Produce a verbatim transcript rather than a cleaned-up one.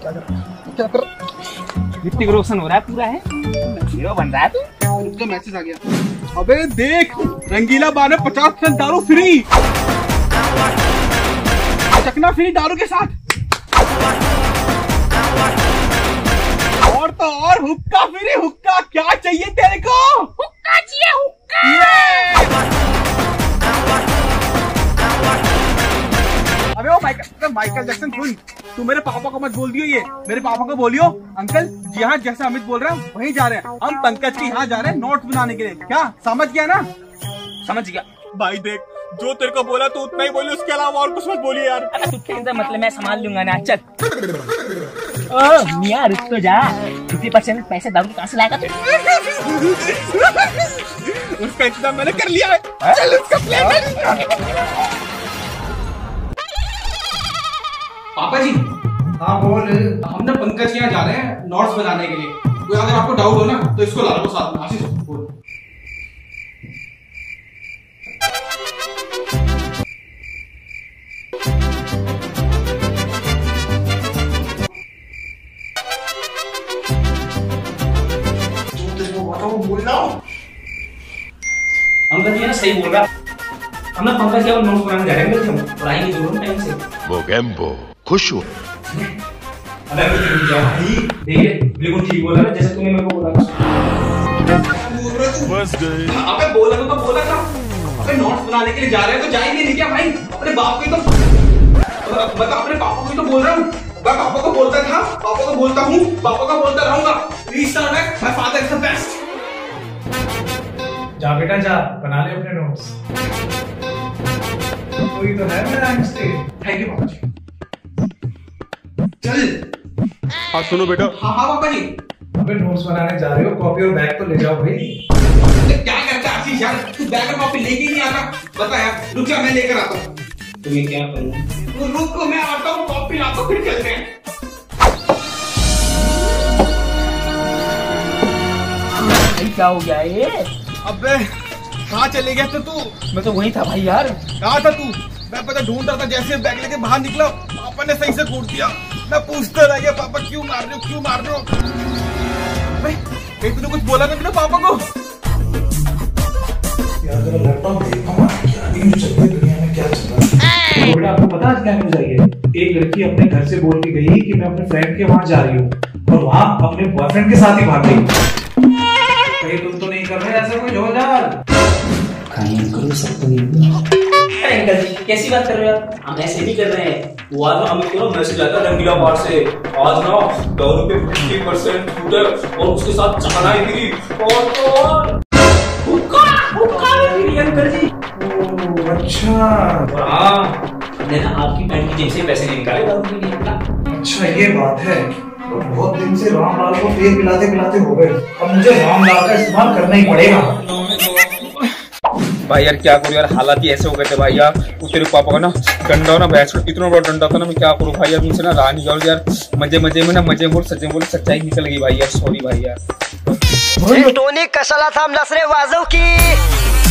क्या कर ऋतिक रोशन हो रहा है पूरा है, हीरो बन रहा है तू। तो मैसेज आ गया। अबे देख, रंगीला बार में पचास परसेंट दारू फ्री, चकना फ्री दारू के साथ, और तो और हुक्का फ्री। हुक्का क्या चाहिए तेरे को? हुक्का चाहिए, हुक्का। अबे वो माइकल माइकल जैक्सन सुन, तू मेरे पापा को मत बोल दियो, ये मेरे पापा को बोलियो अंकल जी हाँ जैसे अमित बोल रहा है वहीं जा रहे हैं हम, पंकज के यहाँ जा रहे हैं नोट्स बनाने के लिए। क्या समझ गया ना? समझ गया भाई देख, जो तेरे को बोला तू उतना ही बोली, उसके अलावा और कुछ मत बोलिए यार। अरे तू टेंशन मतलब मैं संभाल लूंगा ना। चल ओ मियां रुक तो जा, फिफ्टी परसेंट पैसे दारू कहाँ से लाएगा तू? उसका इंतजाम मैंने कर लिया है। चल उसका प्लान। पापा जी। हाँ बोल। हम ना पंकज के यहाँ जा रहे हैं नोट्स बनाने के लिए, कोई अगर आपको डाउट हो ना तो इसको ला लो साथ में। आशीष बोल। अंकल जी ना सही बोल रहा, हम ना पंकज के नोट्स बनाने जा रहे हैं, हम पढ़ाएंगे जरूर टाइम से। वो गेम्बो खुश हो। अरे देखिए बिल्कुल ठीक बोला ना, जैसे तूने मेरे को बोला। बस गए। अबे बोला तो बोला था, अबे नोट्स बनाने के लिए जा रहे हैं तो जाएंगे नहीं क्या भाई? अपने बाप को ही तो मतलब अपने पापा को ही तो बोल रहा हूँ। मैं पापा को बोलता था, पापा को बोलता हूँ, पापा को बोलता रहूंगा। Please sir, my father is the best. जा बेटा जा, बना ले अपने नोट्स। कोई तो है मेरा मिस्टेक। थैंक यू पापा जी। चल। हाँ सुनो बेटा। हाँ हाँ पापा जी। अबे नोट्स बनाने जा रहे हो, कॉपी और बैग तो ले जाओ भाई। क्या करता है आशीष यार, तू बैग और कॉपी लेके नहीं आता? बता यार, रुक जा मैं लेकर आता हूँ। तुम्हें क्या करना? तो रुक को मैं आता हूँ, कॉपी लाता हूँ, फिर चलते हैं। क्या हो गया ये? अबे कहाँ चले गया था तू? मैं तो वही था भाई यार। कहाँ था तू? मैं पता ढूंढ रहा था, जैसे बैग लेके बाहर निकला पापा ने सही से कूट दिया। मैं पूछता रह गया पापा क्यों मार रहे हो, क्यों मार रहे हो? भाई तूने कुछ बोला नहीं ना पापा को? यार जरा लैपटॉप देखो ना, क्या न्यूज़ चल रही है दुनिया में, क्या चल रहा है? बेटा आपको पता है क्या न्यूज़ आई है? एक लड़की अपने घर से बोल के गई कि मैं अपने फ्रेंड के वहां जा रही हूँ, और वहां अपने बॉयफ्रेंड के साथ ही भाग गई। कहीं तुम तो नहीं कर रहे ऐसा कोई जोरदार? अंकल जी कैसी बात कर रहे हो आप? हम ऐसे नहीं कर रहे हैं। वो आज ना हमें को ना मैसेज आता है रंगीला बार से, आज ना दारू पे फिफ्टी परसेंट छूट है और उसके साथ चाना ही फ्री, और तो और हुक्का हुक्का फ्री अंकल जी। ओह अच्छा। और हाँ मैंने ना आपकी पैंट की जेब से पैसे नहीं निकाले दारू के लिए। अच्छा ये बात है। तो बहुत दिन से रामलाल को पेड़ पिलाते पिलाते हो गए, अब मुझे रामलाल का इस्तेमाल करना ही पड़ेगा। भाई यार क्या करूँ यार, हालात ही ऐसे हो गए थे भाई यार। वो तेरे पापा का ना डंडा ना बैठ इतना बड़ा डंडा था ना, मैं क्या करूँ भाई यार, मुझसे ना रहा नहीं जाओ यार। मजे मजे में ना मजे बोल सच्चे बोल सच्चाई निकल गई भाई यार, सॉरी भाई यार। टोनी कसला था नसरे वाजों की।